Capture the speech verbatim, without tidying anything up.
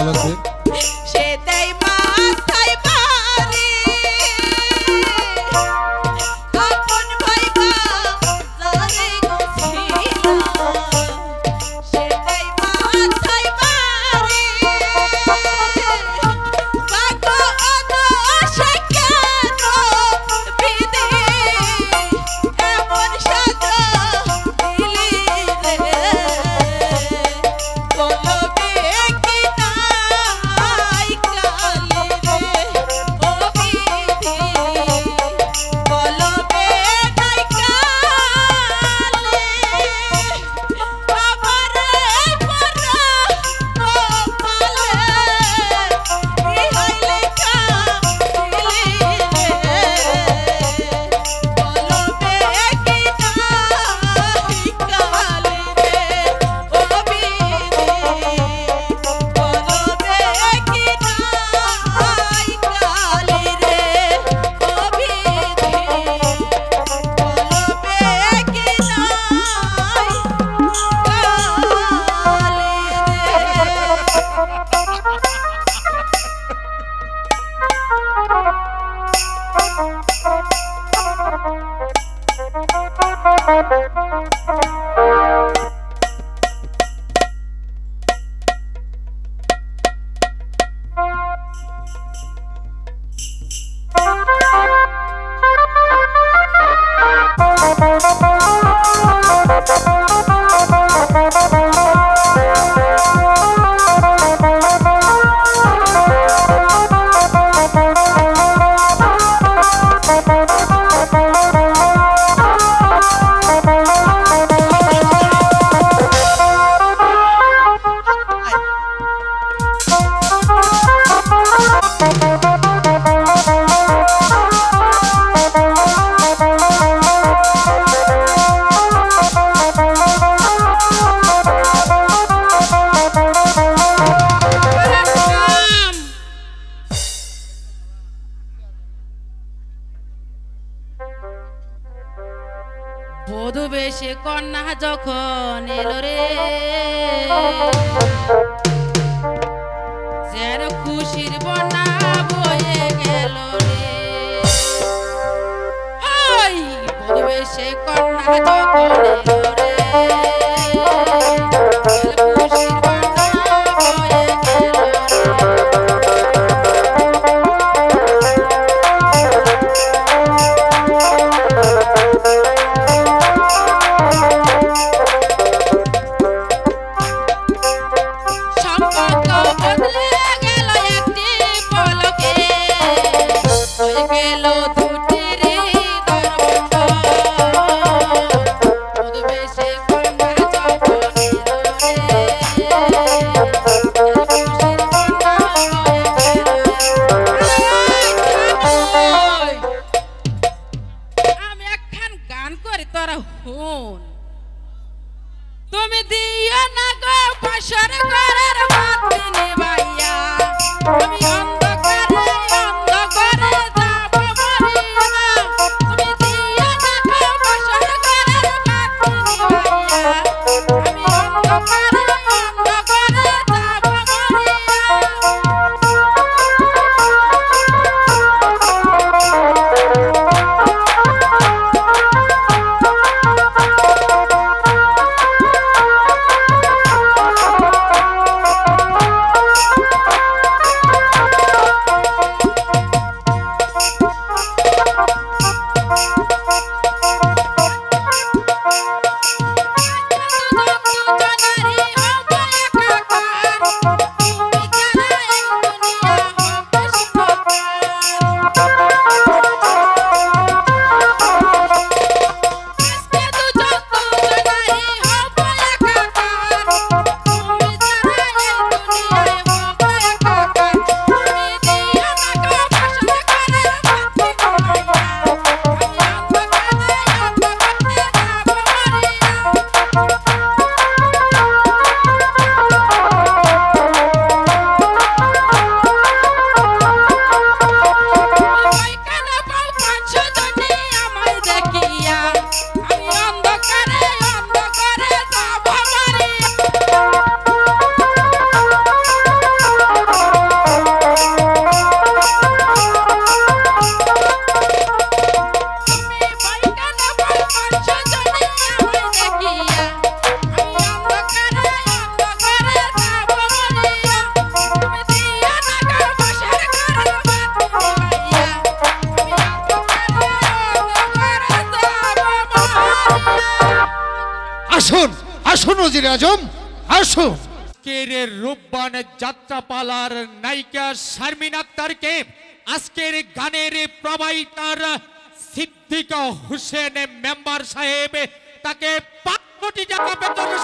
ঝলকে সেটাই মাথায় বাড়ি আপন ভাইবা যারে গছিলাম সেটাই মাথায় বাড়ি বাগো অদশে কেন বিধি এমন সাজা দিলি রে বলবে কি নাই কালি রে ও বিধি বলবে নাই কালি আমারে পরা ও পালে ইহাই লেখা দিলি রে বলবে কি নাই কালি রে ও বিধি বলবে কি নাই কালি রে ও বিধি বলবে কি বধূ বেশে কন্যা যখন এলো রে যেন খুশির বন্যা বয়ে গেল রে ওই বধূ বেশে কন্যা যখন এলো রে যেন খুশির বন্যা বয়ে গেল সম্পর্ক বদলে গেল একটি পলকে হয়ে গেল দুটি হৃদয়ের বন্ধন বধূ বেশে কন্যা যখন এলো রে খুশির বন্যা বয়ে গেল। আমি একখান গান করি তোরা হুন তুমি দিও না গো পাশর ঘরের বাতি নিভাইয়া আমি অন্ধকারে অন্ধকারে যাব মরিয়া তুমি দিও না গো পাশর ঘরের বাতি নিভাইয়া আমি অন্ধকারে অন্ধকারে যাব মরিয়া আসুন ওজির আজম, আসুন। আজকের রূপবান যাত্রাপালার নায়িকা শারমিন আক্তারকে আজকের গানের প্রবাহিতার সিদ্দিক হোসেন মেম্বার সাহেব তাকে পাঁচ কোটি টাকা বেতন